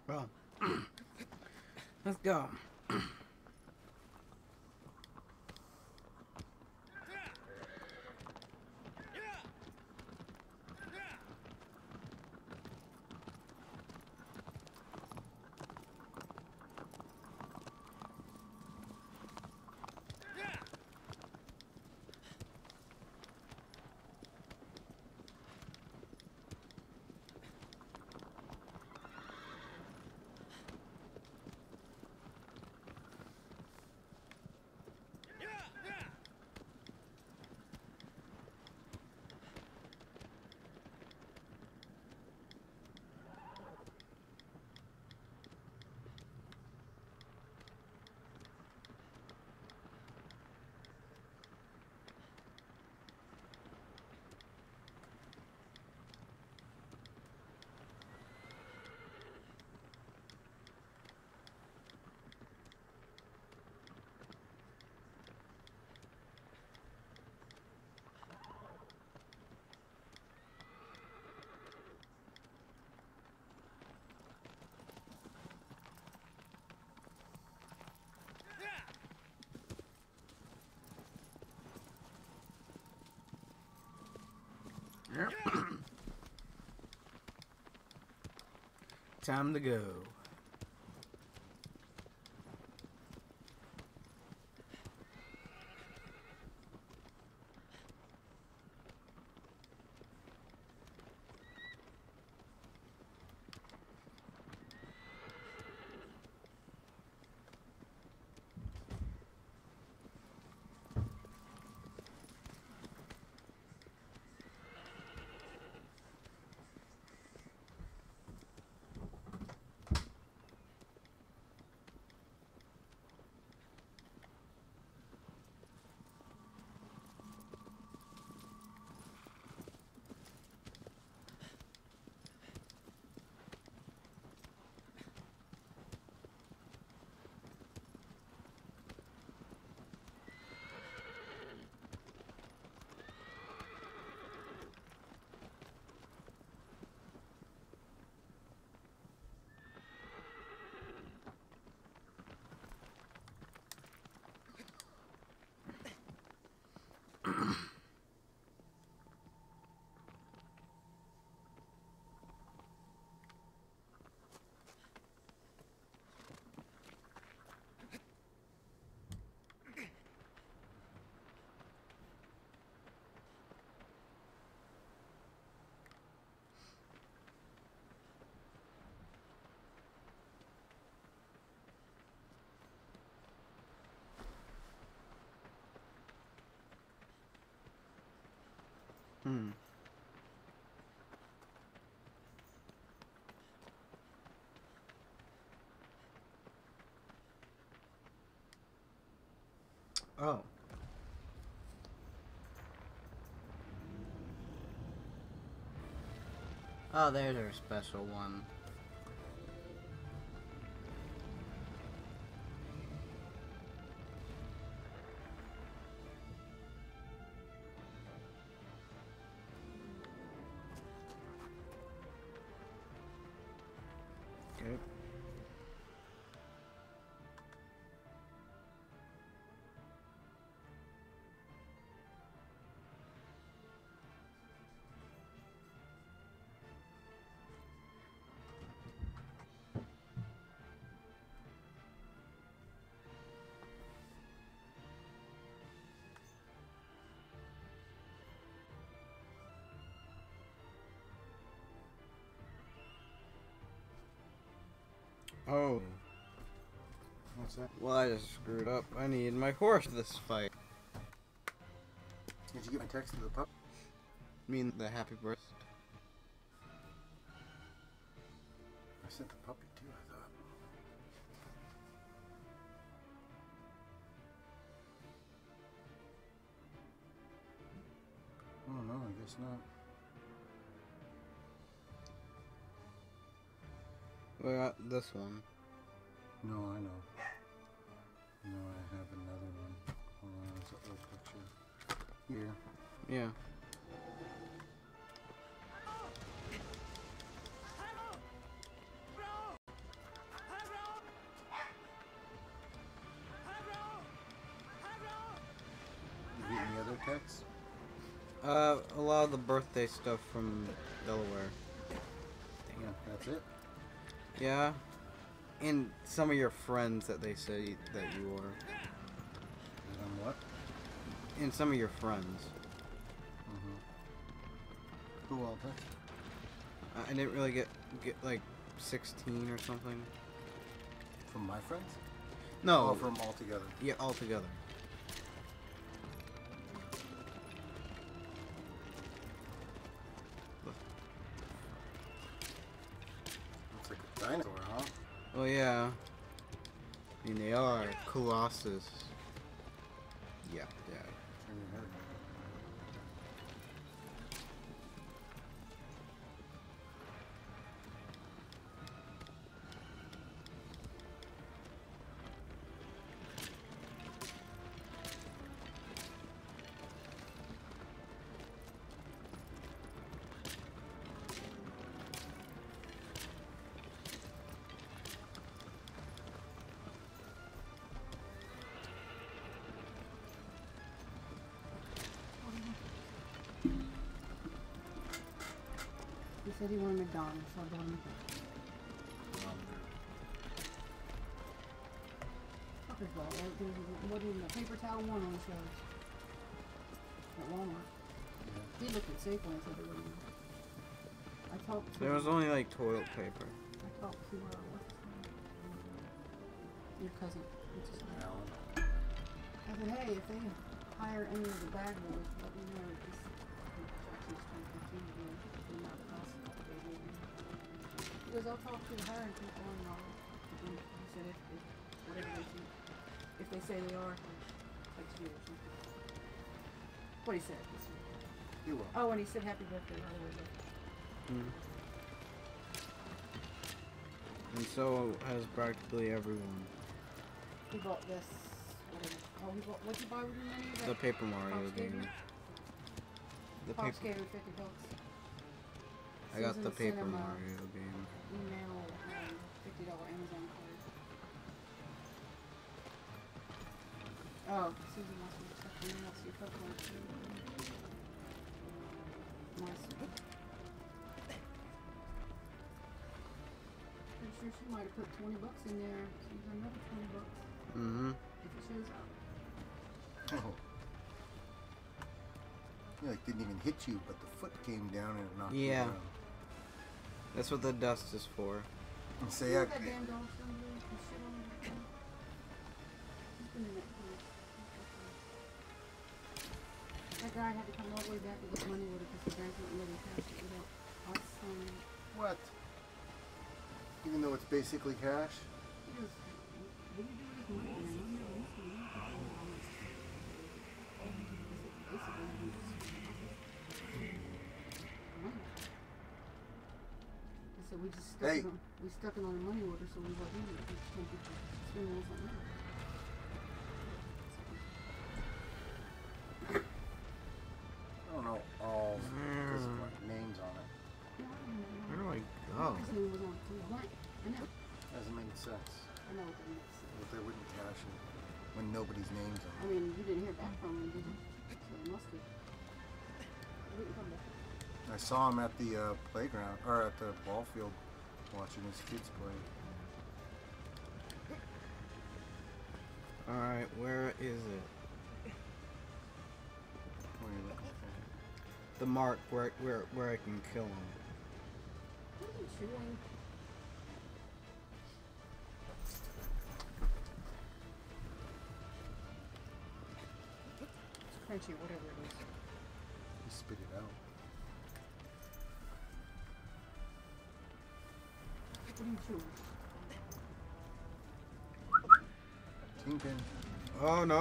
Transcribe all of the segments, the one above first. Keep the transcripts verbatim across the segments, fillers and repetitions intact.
Well, let's go. Time to go. Hmm. Oh. Oh, there's our special one. Okay. Oh. What's that? Well, I just screwed up. I need my horse for this fight. Did you get my text to the pup? I mean, the happy birthday. I sent the puppy too, I thought. Oh no, I guess not. We got this one. No, I know. No, I have another one. Hold on, there's an old picture. Here. Yeah. Apex? Uh, a lot of the birthday stuff from Delaware. Yeah, that's it. Yeah. And some of your friends that they say that you are. And then what? And some of your friends. Mm-hmm. Who else? I I didn't really get, get like sixteen or something. From my friends? No. Oh, from all together. Yeah, all together. Looks like a dinosaur, huh? Oh yeah. I mean, they are Colossus. Yeah, yeah. Turn your head. He said he wanted McDonald's, so I bought him McDonald's. Fucker's ball, right? There's a- what in the paper towel one on the shelves. At Walmart. Yeah. He looked at Safeway and said there wasn't. I talked to There was only like toilet paper. I talked to uh, what's his name? Your cousin. What's his name? Alan. I said, hey, if they hire any of the bag boys, let me know. This Jackson's trying to continue to do not cost what they do. He goes, I'll talk to the hiring people and I'll. And he said, if, if whatever they do, if they say they are, text you or something. What he said. This week. You will. Oh, and he said happy birthday, by the way. Mm. And so has practically everyone. He bought this. Whatever. Oh, he bought. What'd you buy with your money? The Paper Mario Pops gave game. you? The Pops paper. gave me fifty bucks. I got Susan the Paper Cinema Mario game. Email um, fifty dollar Amazon card. Oh, Susan wants me to check the email, see if I can see. Nice. Pretty sure she might have put twenty bucks in there. So you got another twenty bucks Mm-hmm. if it shows up. Oh. Yeah, like didn't even hit you, but the foot came down and it knocked you Yeah. down. That's what the dust is for. And See say, that yeah, damn dog still doing some shit on it? He's been in that place. That guy had to come all the way back to get money with it because the bank wouldn't let him cash it without us signing it. what? Even though it's basically cash? He goes, what do you do with this money, man? I'm not listening. You don't know how much. I said, basically, you just money. I said, we just stuck Hey. it on, we stuck it on a money order, so we went in it. We just can't get the spend on something else. I don't know all because of what names on it. No, I don't know. Where do I go? His name was on it too. Blank. I know. Doesn't make sense. I know what that makes. But they wouldn't cash it when nobody's name's on I it. mean, you didn't hear back from him, did you? So it must have. He didn't come back. I saw him at the uh, playground, or at the ball field, watching his kids play. Alright, where is it? What are you looking for? The mark where where where I can kill him. What are you chewing? It's crunchy, whatever it is. He spit it out. What are you chewing? Kingpin. Oh no!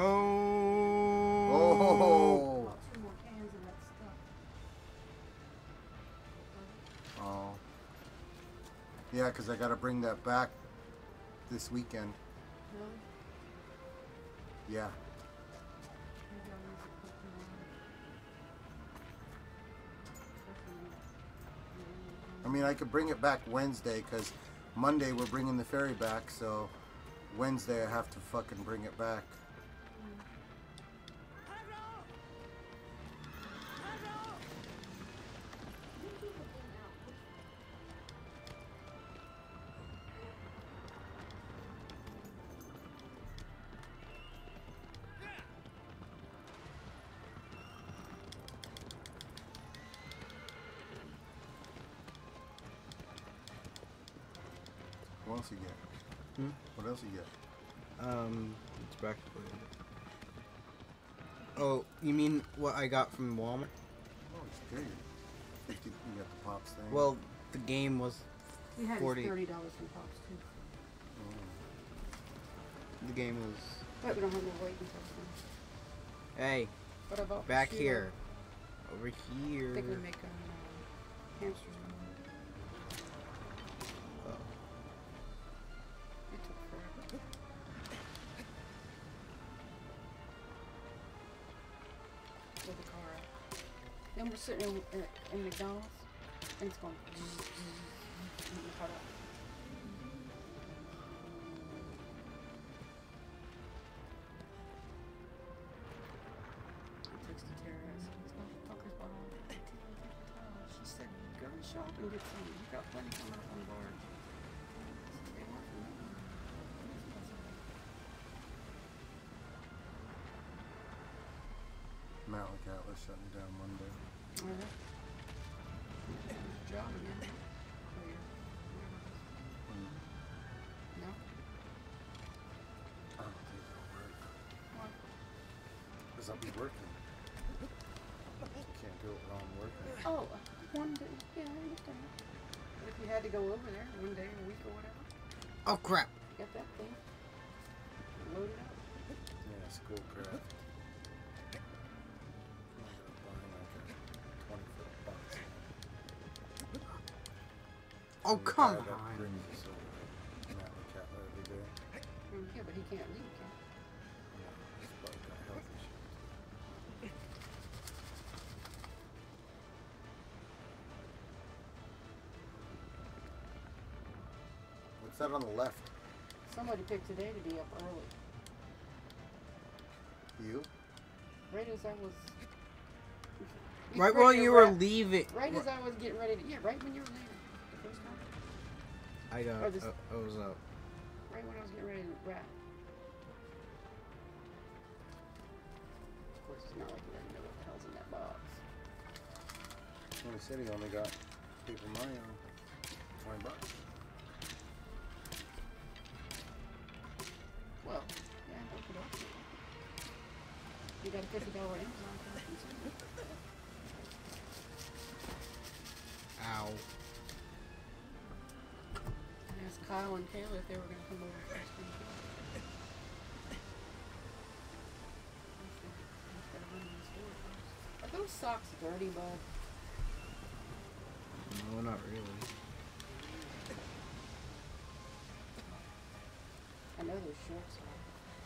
Oh! About two more cans of that stuff. Oh. Yeah, because I got to bring that back this weekend. Really? Yeah. Maybe I'll use it for tomorrow. Especially, I mean, I could bring it back Wednesday because Monday we're bringing the ferry back, so Wednesday I have to fucking bring it back. What else you get? Hmm? What else you get? Um, it's practically. Oh, you mean what I got from Walmart? Oh, it's good. fifty, you got the pops thing. Well, the game was We had forty. his thirty dollars from Pops too. Mm. the game was. But we don't have no waiting until then. Hey, But I bought back Sheila. here, over here. They're gonna make um, hamsters. Oh. It took forever. With the car out. Then we're sitting in, in, in McDonald's, and it's going. Caught up. I texted Tara. I said, "This motherfucker's behind." She said, "Go shop and get some. You got plenty coming up on the barge." I said, "They want for me." Mountain Atlas shutting down Monday. All right. Job again. Oh, yeah. Mm. No? I don't think it'll work. What? Because I'll be working. You can't do it while I'm working. Oh, one day. Yeah, I understand. But if you had to go over there one day a week or whatever, Oh crap! get that thing. Load it up. Yeah, Schoolcraft. I'm gonna buy like a twenty foot box. Oh And the come guy that on! brings us over Mountain Catler every day. Mm, Yeah, but he can't leave, can he? Yeah, he's probably got health issues. What's that on the left? Somebody picked today to be up early. You? Right as I was. Right while you were right, leaving. right as I was getting ready to. Yeah, right when you were leaving. The first time. I got. Or this- Uh, I was up. Right when I was getting ready to wrap. Of course, it's not like you already know what the hell's in that box. Well, he said he only got Paper Mario twenty bucks. Well, yeah, okay, okay. You got a fifty dollar Amazon card from somebody. Ow. I asked Kyle and Kayla if they were going to come over first thing. Instead of running in the store first. Are those socks dirty, bud? No, not really. I know those shorts are.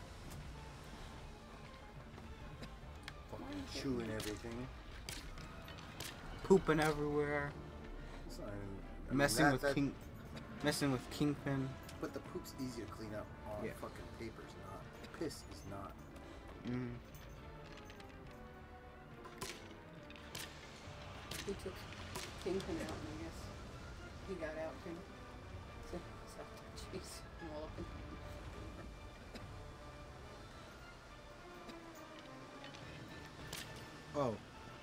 Fucking chewing everything. Pooping everywhere. It's not even, I mean, Messing that- with that- King. Messing with Kingpin. But the poop's easy to clean up on Yeah. fucking paper's not. Piss is not. Mm. He took Kingpin out, and I guess he got out too. So, so jeez, I'm all up in. Oh.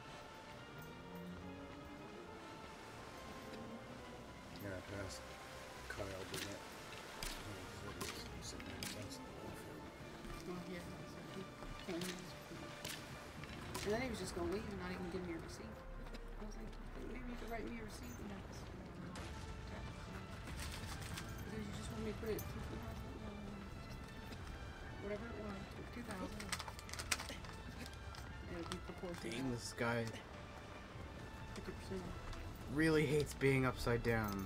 Yeah, I asked Kyle Burnett. He was sitting there against the whole field. Well, yeah, so he came in. And then he was just going to leave and not even give me a receipt. I was like, maybe you could write me a receipt and that's. Because you just want me to put it two thousand, whatever it was, two thousand. It would be proportional. Dang, this guy fifty percent. really hates being upside down.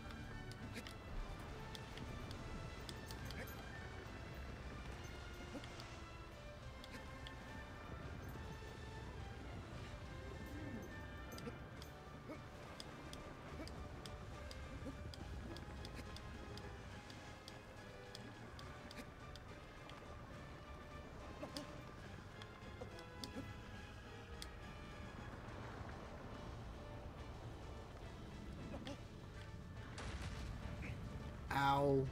Ow.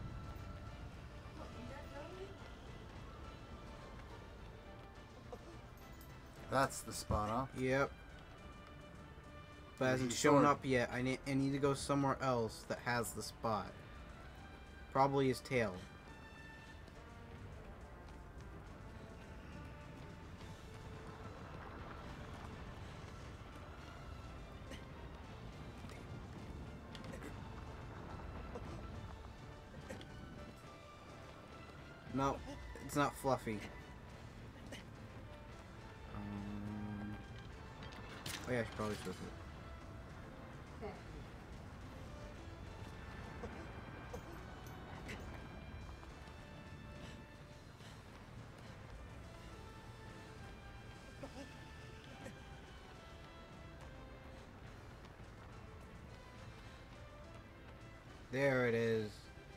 That's the spot, huh? Yep. But Maybe hasn't he's shown short. up yet. I need I need to go somewhere else that has the spot. Probably his tail. No, it's not Fluffy. Um, oh yeah, I should probably switch it. Okay. There it is.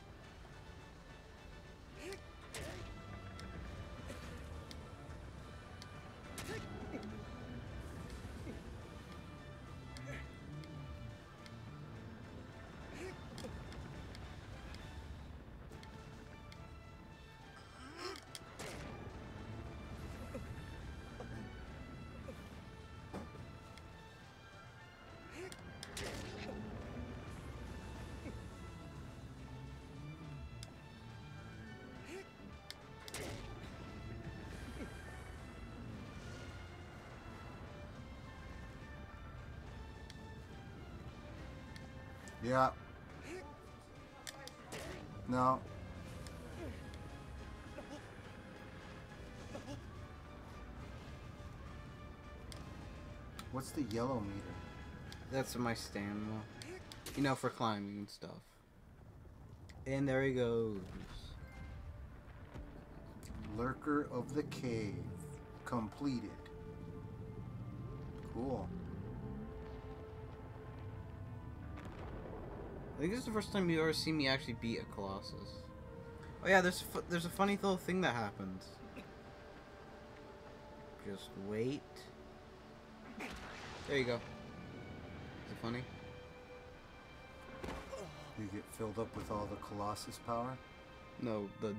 Yeah. No. What's the yellow meter? That's my stamina. You know, for climbing and stuff. And there he goes. Lurker of the Cave. Completed. Cool. I think this is the first time you ever see me actually beat a Colossus. Oh yeah, there's fu there's a funny little thing that happens. Just wait. There you go. Is it funny? You get filled up with all the Colossus power? No, the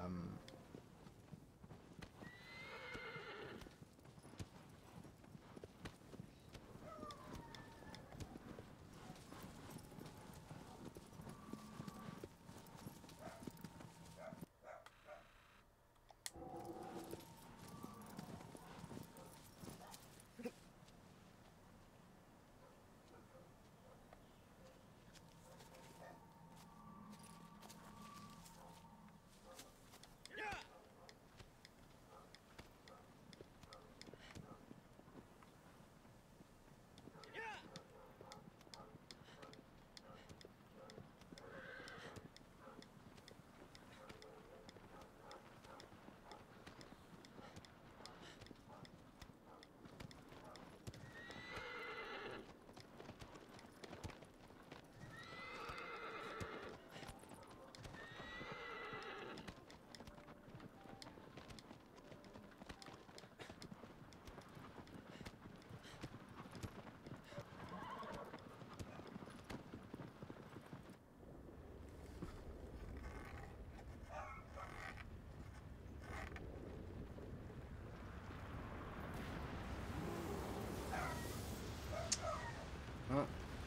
um oh.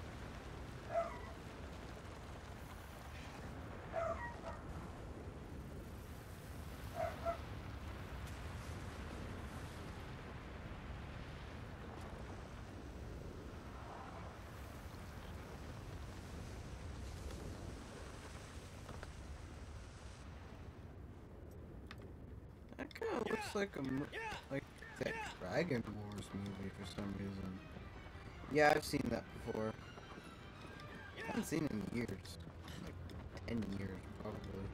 That kind of looks like a mo- like that Dragon Wars movie for some reason. Yeah, I've seen that before. I haven't seen it in years, like ten years probably.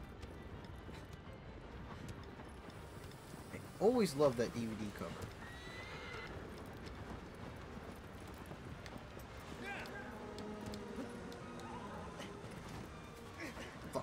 I always loved that D V D cover. Fuck.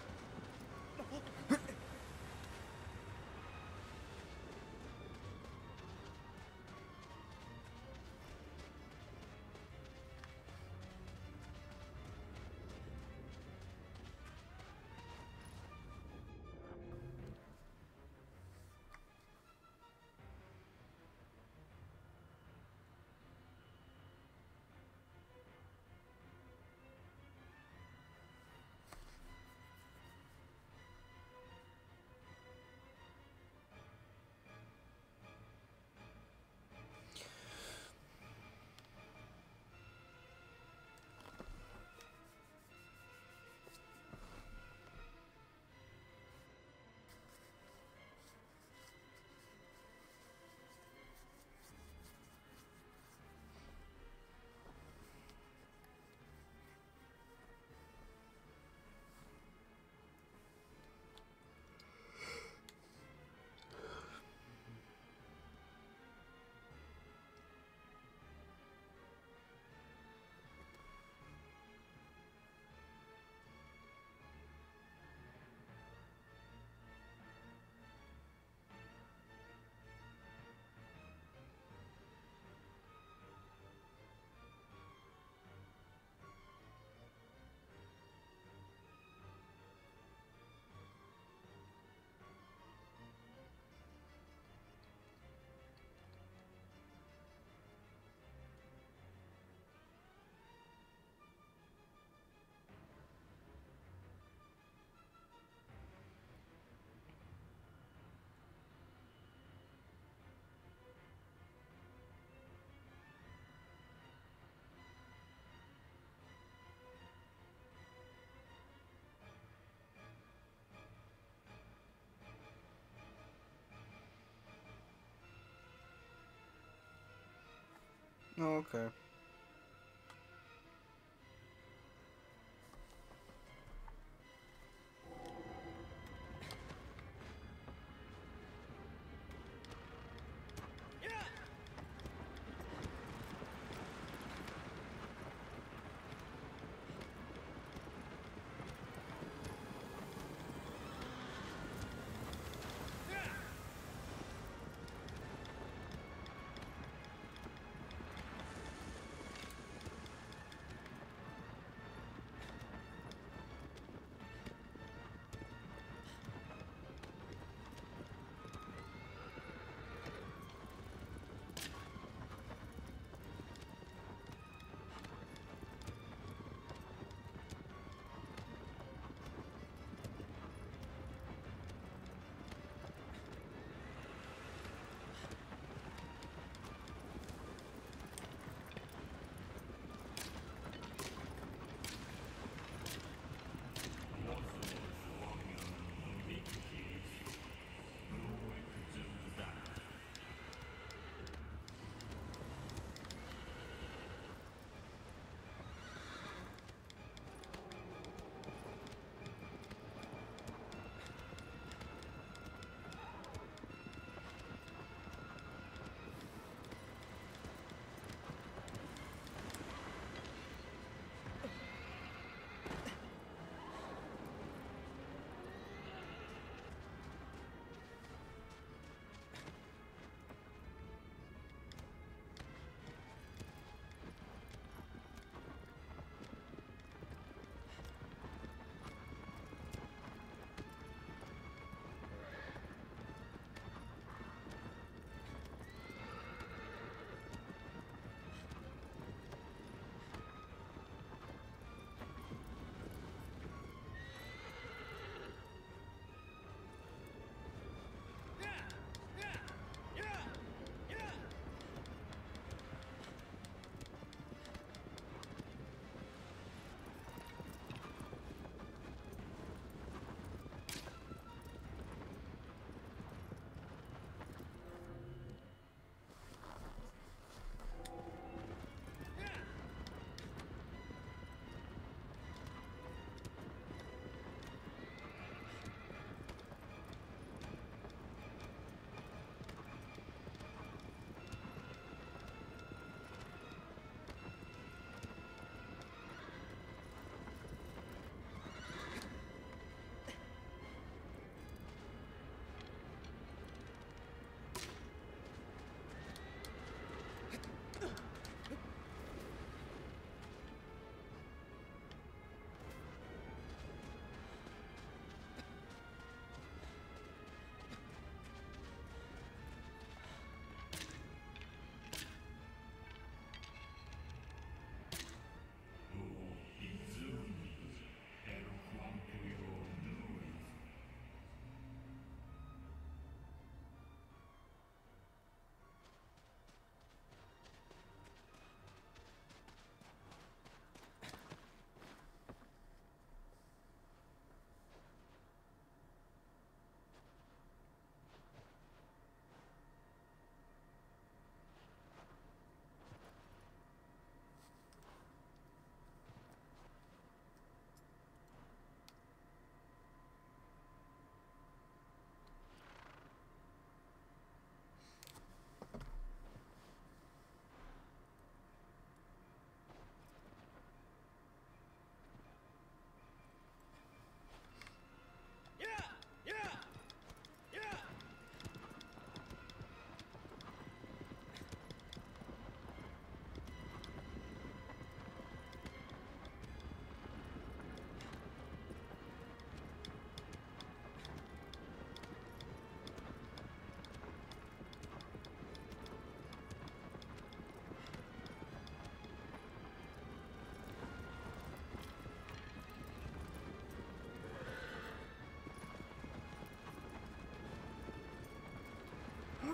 Oh, okay.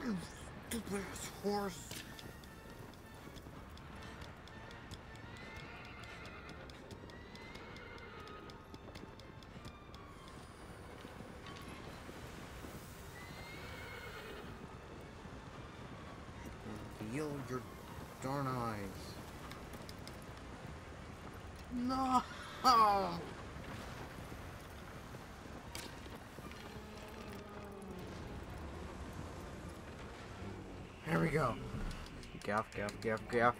You stupid ass horse. Reveal your darn eyes. No. Here we go. Gaff, gaff, gaff, gaff.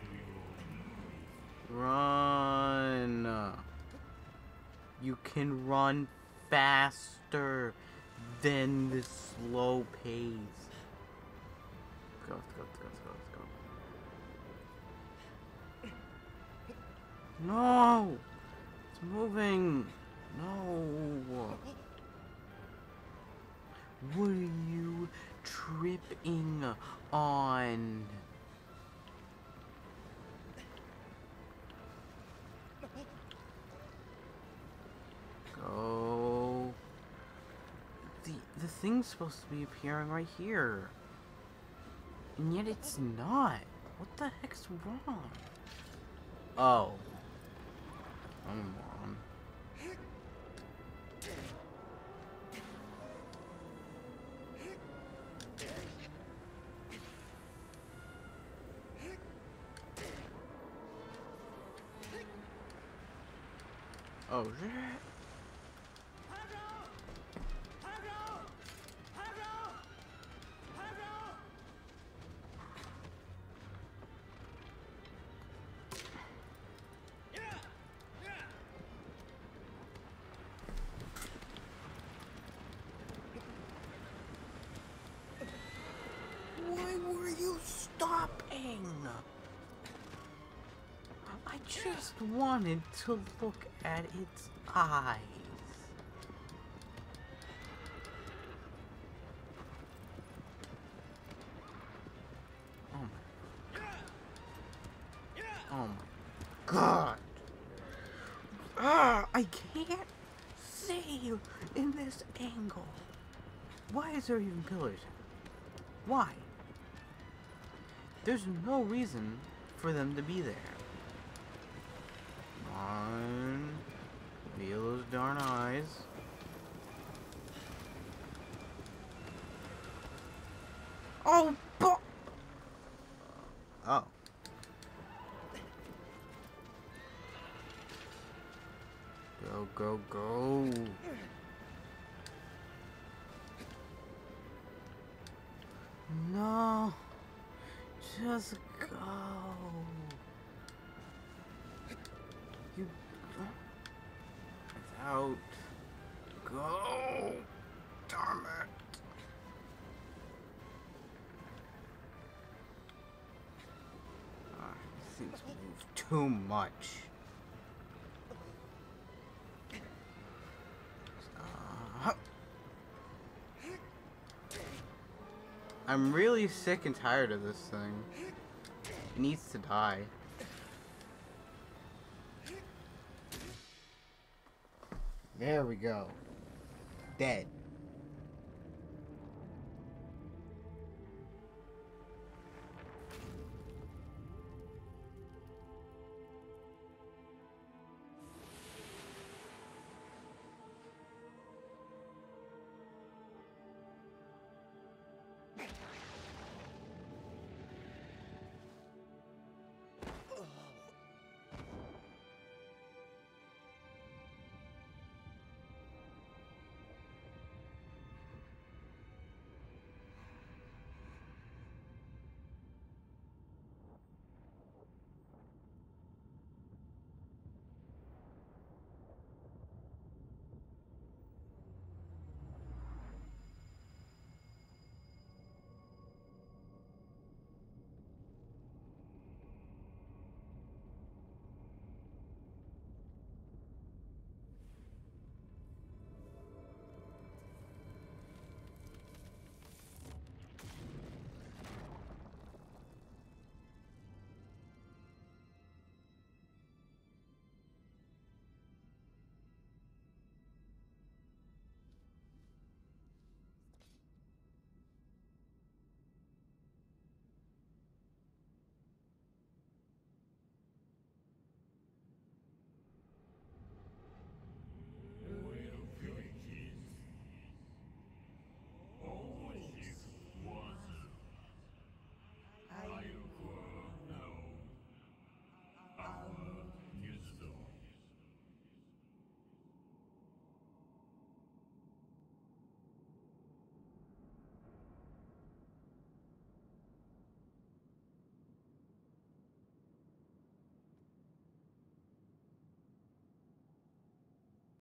Run. You can run faster than the slow pace. Go, let's go, let's go, let's go, let's go. No! It's moving! No! What are you tripping on? Go. The, the thing's supposed to be appearing right here. And yet it's not. What the heck's wrong? Oh. I'm a moron. Oh shit. Why were you stopping? I just wanted to look at its eyes. Oh my god. Oh my god. Ah, I can't see in this angle. Why is there even pillars? Why? There's no reason for them to be there. Come on. Feel those darn eyes. Oh, bo- Oh. Go, go, go. No. Just go. You out. Go. Darn it. Ah, things move too much. Uh, I'm really sick and tired of this thing. It needs to die. There we go. Dead.